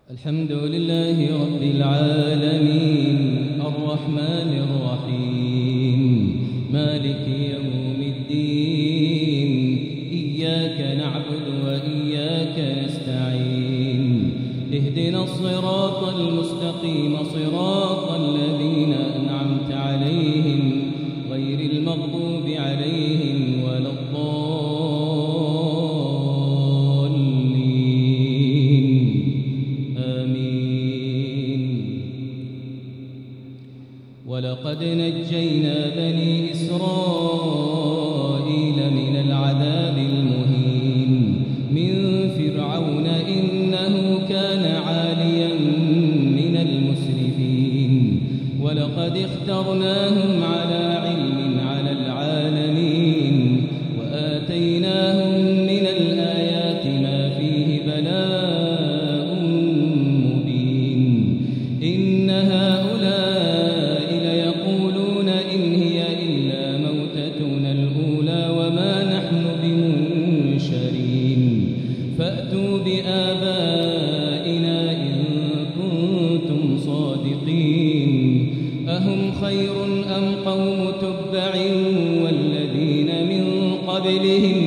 الحمد لله رب العالمين الرحمن الرحيم مالك يوم الدين إياك نعبد وإياك نستعين اهدنا الصراط المستقيم صراط الذين أنعمت عليهم غير المغضوب عليهم ولا ولقد نجينا بني إسرائيل من العذاب المهين من فرعون إنه كان عاليا من المسرفين ولقد اخترناهم على علم على العالمين وآتيناهم من الآيات ما فيه بلاء مبين إن هؤلاء فأتوا بآبائنا إن كنتم صادقين أهم خير أم قوم تبع والذين من قبلهم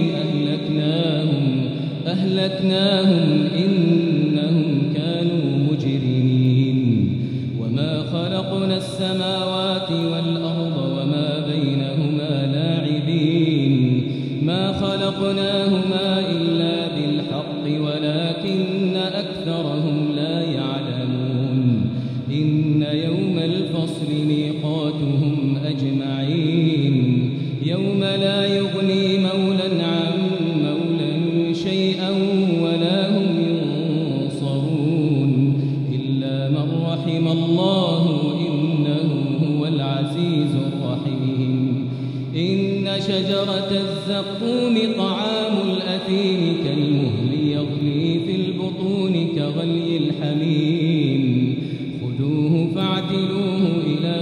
أهلكناهم إنهم كانوا مجرمين وما خلقنا السماوات والأرض وما بينهما لاعبين ما خلقناهما إلا بالحق ولكن أكثرهم لا يعلمون إن يوم الفصل ميقاتهم أجمعين يوم لا يغني مولا عن مولا شيئا ولا هم ينصرون إلا من رحم الله إنه هو العزيز الرحيم إن شجرة الزقوم طعام الأثيم كالمهل يغلي في البطون كغلي الحميم خذوه فاعتلوه إلى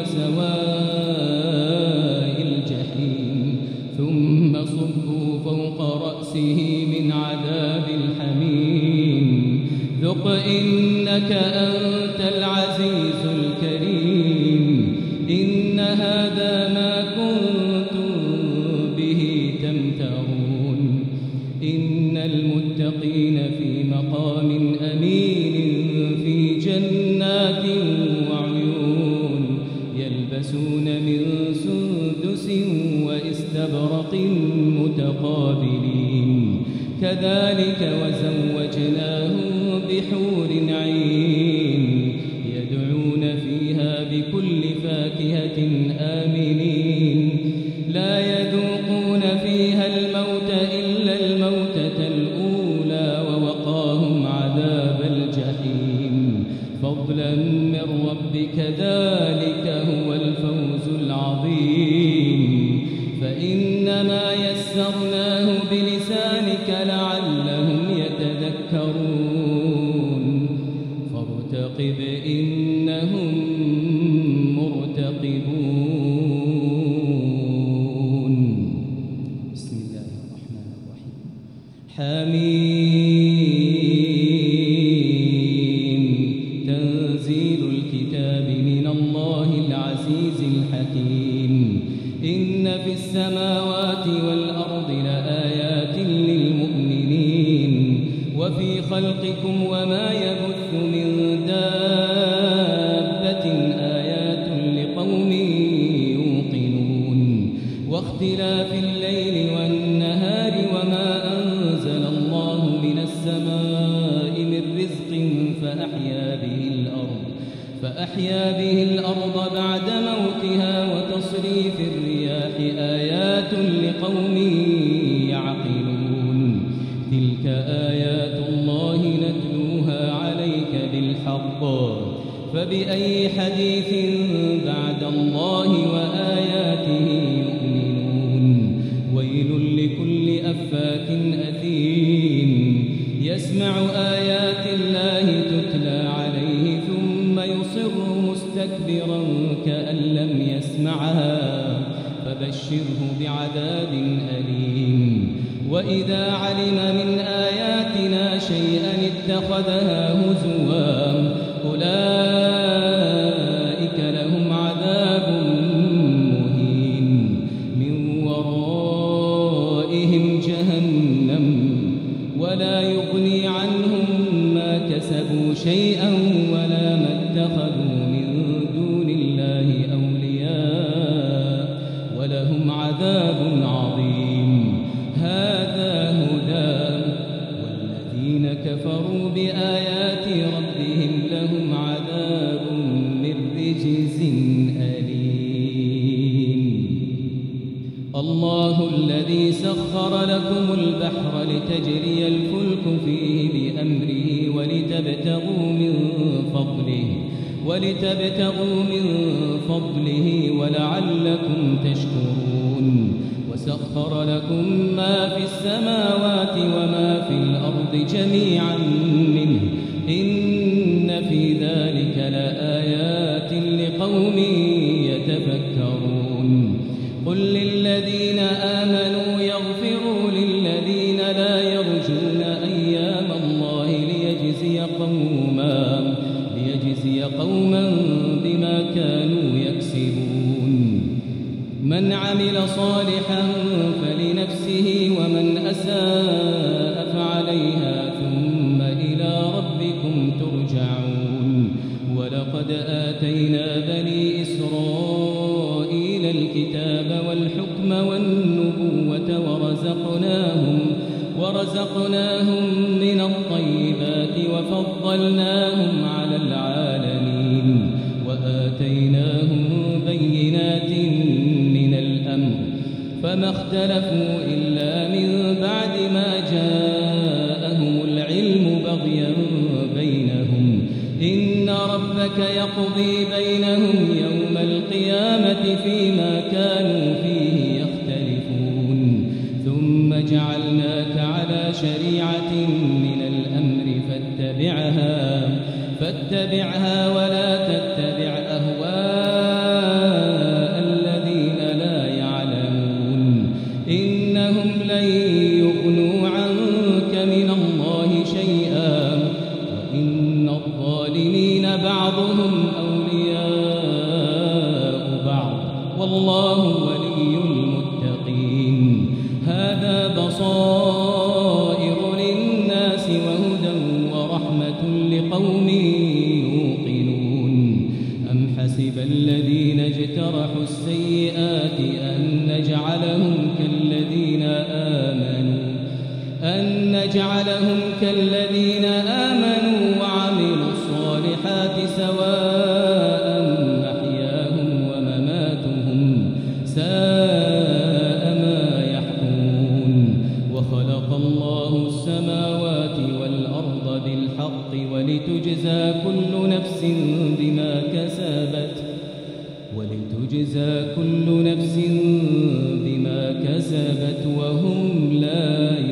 سواء الجحيم ثم صبوا فوق رأسه من عذاب الحميم ذق إنك أنت العزيز الكريم إن هذا ما كنتم به تمترون إن المتقين في مقام أمين في جنات وعيون يلبسون من سندس وإستبرق متقابلين كذلك وزوجناهم بحور عين يدعون فيها بكل فاكهة آمنين لا يذوقون فيها الموت إلا الموتة الأولى ووقاهم عذاب الجحيم فضلا من ربك ذلك هو الفوز العظيم فإنما يسرناه بلسانك لعلهم يتذكرون فارتقب إنهم مرتقبون بسم الله الرحمن الرحيم حميم تنزيل الكتاب من الله العزيز الحكيم إن في السماوات والأرض لآيات للمؤمنين وفي خلقكم وما يبث من دابة آيات لقوم يوقنون واختلاف الليل والنهار وما أنزل الله من السماء من رزق فأحيا به الأرض بعد موتها وتصريف الرياح آيات لقوم يعقلون تلك آيات الله نتلوها عليك بالحق فبأي حديث بعد الله وآياته يؤمنون ويل لكل أفاك أثيم يسمع آيات الله تتلى عليه ثم يصر مستكبرا كأن لم يسمعها فبشره بعذاب أليم وإذا علم من آياتنا شيئا اتخذها هزوا اكتسبوا شيئا ولا ما اتخذوا من دون الله أولياء ولهم عذاب عظيم. هذا هدى، والذين كفروا بآيات ربهم لهم عذاب من رجز أليم. الله الذي سخر لكم البحر لتجري الفلك فيه بأمره ولتبتغوا من فضله ولعلكم تشكرون. وسخر لكم ما في السماوات وما في الأرض جميعا منه إن في ذلك لآيات لقوم يتفكرون. قل للذين آمنوا يغفروا للذين لا يرجون أيام الله ليجزي قوما بما كانوا يكسبون. من عمل صالحا فلنفسه ومن أساء فعليها ثم إلى ربكم ترجعون. ولقد آتينا بني إسرائيل الكتاب والحكم والنبوة ورزقناهم من الطيبات وفضلناهم على العالمين وآتيناهم بينات من الأمر فما اختلفوا إلا من بعد ما جاءهم العلم بغيا بينهم. إن ربك يقضي بينهم يوم القيامة فيما كانوا فيه يختلفون. ثم جعلناك على شريعة من الأمر فاتبعها ولا تتبع أهواء الذين لا يعلمون. إنهم لن يغنوا عنك من الله شيئا وإن الظالمين بعضهم أولياء بعض والله ولي المتقين. هذا بصائر للناس وهدى ورحمة لقوم يوقنون. أم حسب الذين اجترحوا السيئات أن نجعلهم كالذين آمنوا وعملوا الصالحات سواء محياهم ومماتهم ساء ما يحكمون. وخلق الله السماوات والأرض بالحق ولتجزى كل نفس بما كسبت وهم لا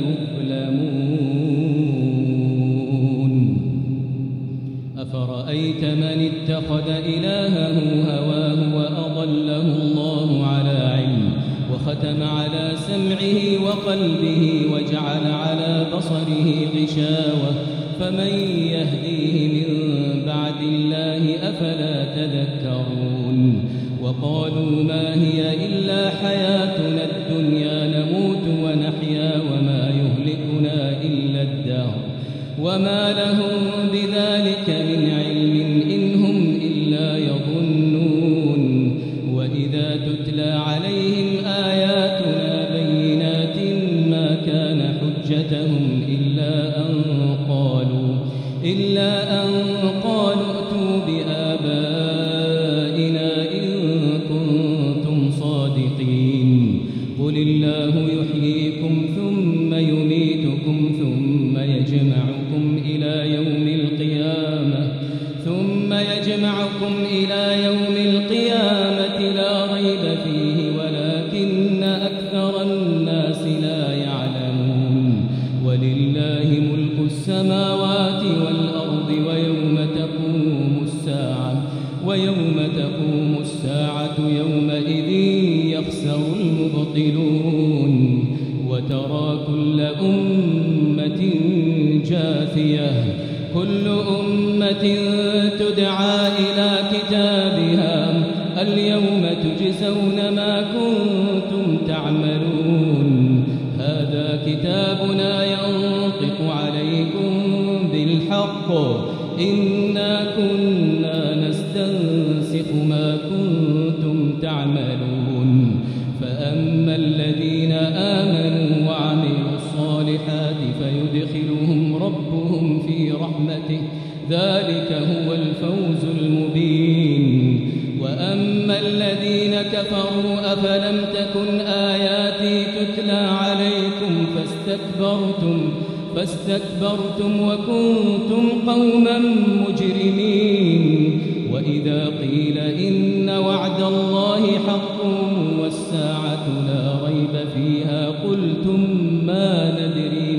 يظلمون. أفرأيت من اتخذ إلهه هواه وأضله الله على علم وختم على سمعه وقلبه وجعل على بصره غشاوة فمن يهديه من بعد الله أفلا تذكرون. وقالوا ما هي إلا حياتنا الدنيا نموت ونحيا وما يهلكنا إلا الدهر وما لهم بذلك من علم إن هم إلا يظنون. وإذا تتلى عليهم آياتنا بينات ما كان حجتهم إلا أن قالوا ائتوا بآبائنا إن كنتم صادقين. قل الله يحييكم ثم يميتكم ثم يجمعكم إلى يوم القيامة لا ريب فيه ولكن أكثر الناس لا يعلمون. ولله ملك السماوات والأرض ويوم تقوم الساعة يومئذ يخسر المبطلون. وترى كل أمة جاثية كل أمة تدعى إلى كتابها اليوم تجزون ما كنتم تعملون. هذا كتابنا ينطق عليكم بالحق بالحق إنا كنا نستنسخ ما كنتم تعملون فأما الذين آمنوا وعملوا الصالحات فيدخلهم ربهم في رحمته ذلك هو الفوز المبين وأما الذين كفروا أفلم تكن آياتي تتلى عليكم فاستكبرتم وكنتم قوما مجرمين وإذا قيل إن وعد الله حق والساعة لا ريب فيها قلتم ما ندري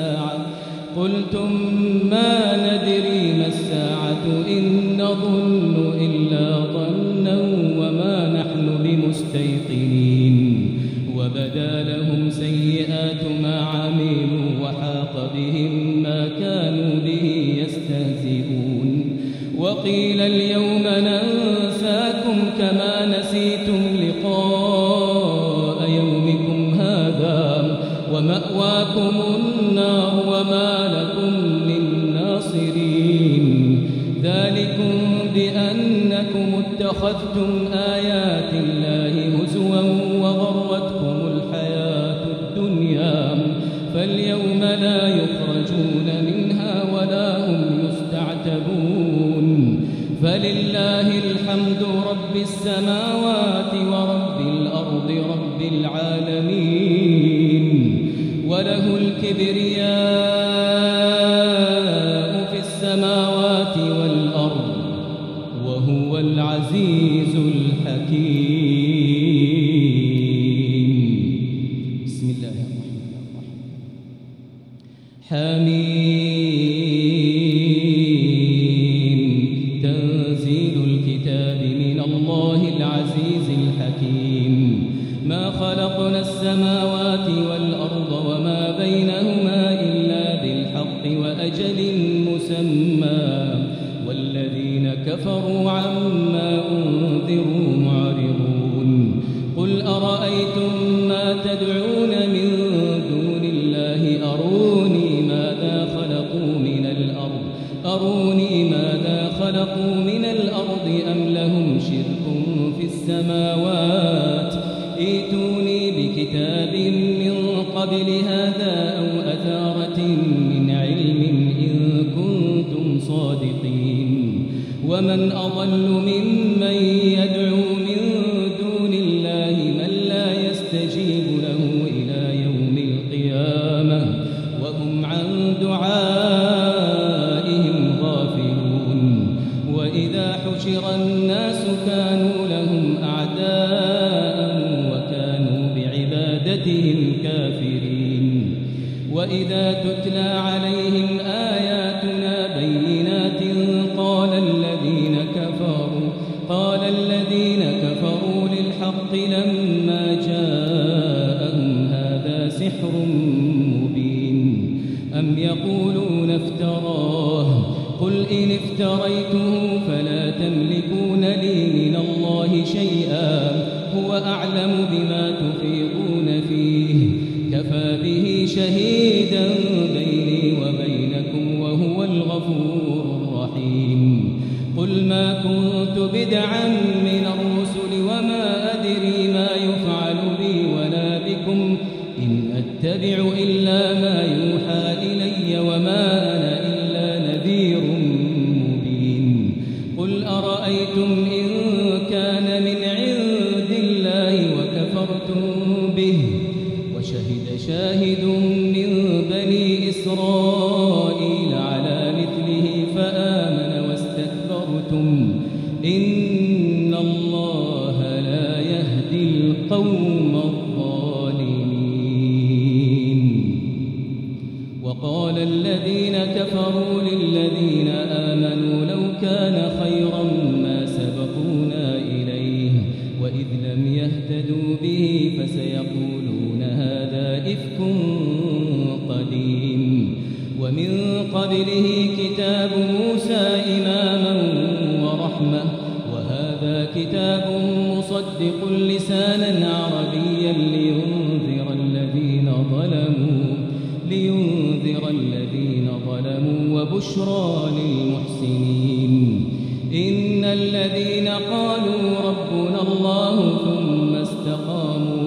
ما الساعة إن نظن إلا ظنا وما نحن بمستيقنين وبدا لهم سيئات ما عملوا وحاق بهم ما كانوا به يستهزئون وقيل اليوم ننساكم كما نسيتم لقاء يومكم هذا ومأواكم النار وما لكم من ناصرين ذلكم بأنكم اتخذتم آيات الله هزوا وغرتكم الحياة الدنيا فاليوم لا يخرجون منها ولا هم يستعتبون فلله الحمد رب السماوات ورب الأرض رب العالمين وله الكبرياء في السماوات والأرض وهو العزيز الحكيم بسم الله الرحمن الرحيم حميم تنزيل الكتاب من الله العزيز الحكيم ما خلقنا السماوات والأرض وما بينهما إلا بالحق وأجل مسمى والذين كفروا عما أنذروا معرضون قل أرأيتم ما تدعون من دون الله أروني ماذا خلقوا من الأرض أم لهم شرك في السماوات ائتوني بكتاب من قبل هذا أو أثارة من علم إن كنتم صادقين ومن أضل ممن يدعو من دون الله من لا يستجيب له إلى يوم القيامة وهم عن دعائهم غافلون وإذا حشر الناس كانوا لهم أعداء وكانوا بعبادتهم كافرين وإذا تتلى عليهم آياتنا بينات قال الذين كفروا للحق لما جاءهم هذا سحر مبين أم يقولون افتراه قل إن افتريته فلا تملكون لي من الله شيئا هو أعلم بما تفيضون فيه كفى به شهيدا بيني وبينكم وهو الغفور الرحيم قل ما كنت بدعا من الرسل وما أدري ما يفعل بي ولا بكم إن أتبع إلا ما يوحى إلي وما أنا إلا نذير مبين قل أرأيتم إن كان من عند الله وكفرتم به وشهد شاهد من بني إسرائيل على مثله فآمن واستكبرتم إن الله لا يهدي القوم الظالمين وقال الذين كفروا للذين آمنوا لو كان خيرا ما سبقونا إليه وإذ لم يهتدوا به فسيقولون هذا إفك قديم ومن قبله كتاب موسى إماما ورحمة وهذا كتاب مصدق لسانا عربيا لينذر الذين للذين ظلموا وبشرى للمحسنين إن الذين قالوا ربنا الله ثم استقاموا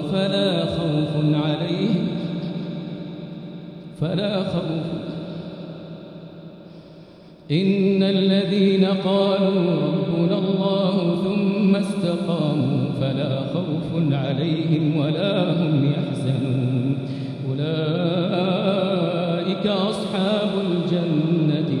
إن الذين قالوا ربنا الله ثم استقاموا فلا خوف عليهم ولا هم يحزنون أولئك أصحاب الجنة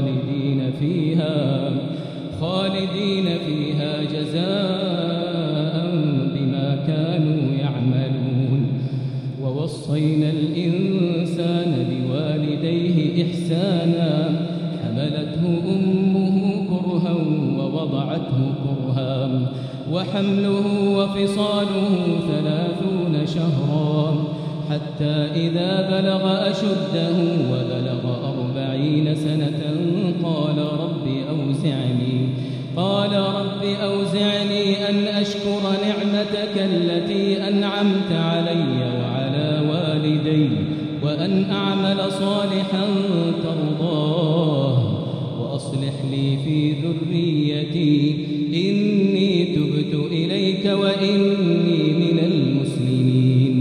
خالدين فيها جزاء بما كانوا يعملون ووصينا الإنسان بوالديه إحسانا حملته أمه كرها ووضعته كرها وحمله وفصاله 30 شهرا حتى إذا بلغ أشده وبلغ 40 سنة قال رب أوزعني أن أشكر نعمتك التي أنعمت علي وعلى والدي وأن أعمل صالحا ترضاه وأصلح لي في ذريتي إني تبت إليك وإني من المسلمين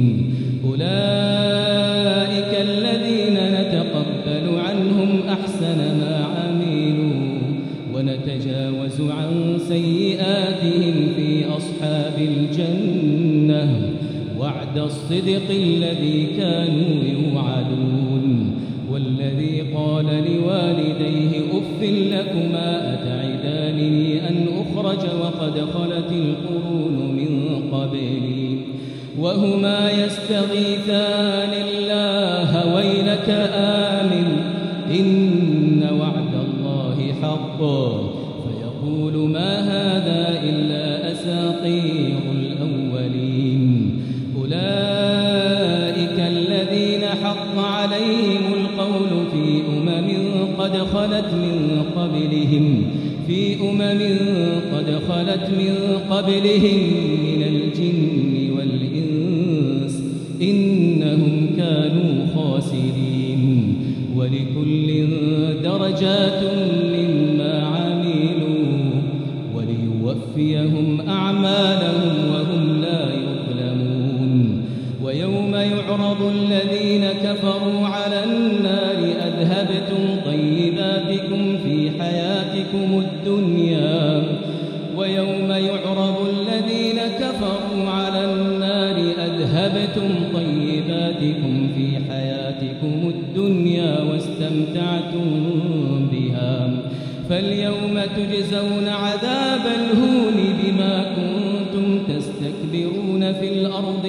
أولئك الذين نتقبل عنهم أحسن ما عملوا ونتجاوز عن سيئاتهم في أصحاب الجنة وعد الصدق الذي كانوا يوعدون والذي قال لوالديه أف لكما أتعدانني أن أخرج وقد خلت القرون من قبلي وهما يستغيثان الله ويلك آمن إن وعد الله حق فيقول ما هذا إلا أساطير الأولين أولئك الذين حق عليهم القول في أمم قد خلت من قبلهم من الجن والإنس إنهم كانوا خاسرين ولكل درجات مما عملوا وليوفيهم أعمالهم وهم لا يظلمون ويوم يعرض الذين كفروا على النار أذهبتم طيباتكم في حياتكم الدنيا واستمتعتم بها فاليوم تجزون عذاب الهون بما كنتم تستكبرون في الأرض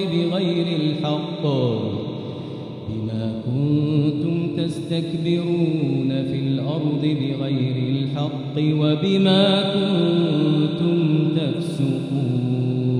بغير الحق وبما كنتم تفسقون.